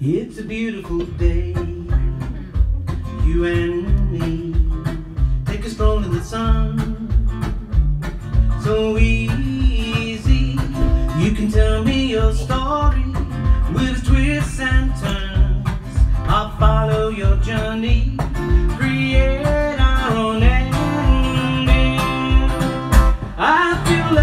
It's a beautiful day, you and me take a stroll in the sun, so easy. You can tell me your story with twists and turns. I'll follow your journey, create our own ending. I feel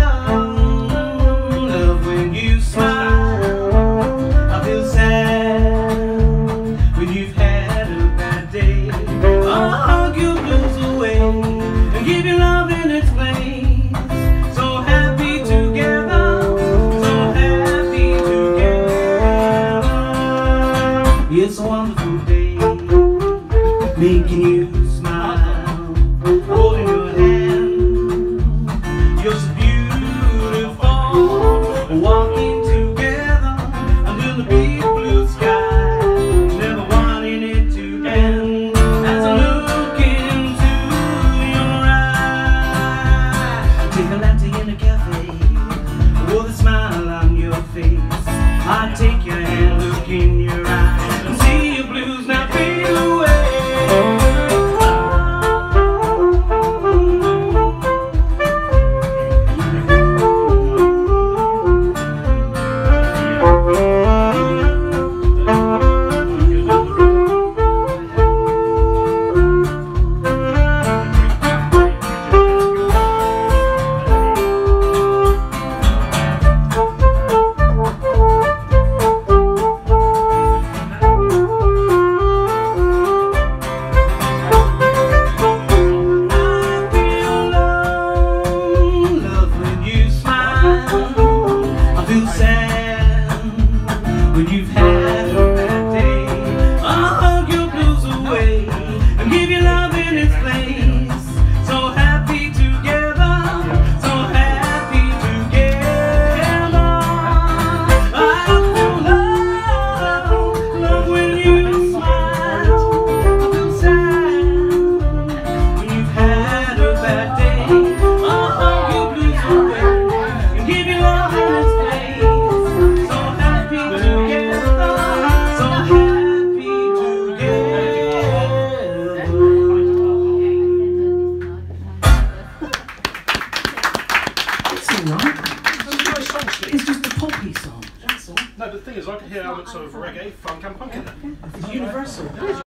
love when you smile. I feel sad when you've had a bad day. I'll hug your blues away and give you love in its place. So happy together, so happy together. It's a wonderful day, making you smile, holding your hand. You're so beautiful, walking together under the big blue sky, never wanting it to end. As I look into your eyes, take a latte in a cafe with a smile on your face. I take your hand, look in your eyes, and see your blues now fade away. When you've had a bad day, I'll hug your blues away and give you love in its place. So happy together, so happy together. I feel love when you smile. I feel sad when you've had a bad day. I'll hug your blues away and give you love in its place. It's just a poppy song, that's all. No, but the thing is, I can hear elements of reggae, funk and punk in it. It's universal.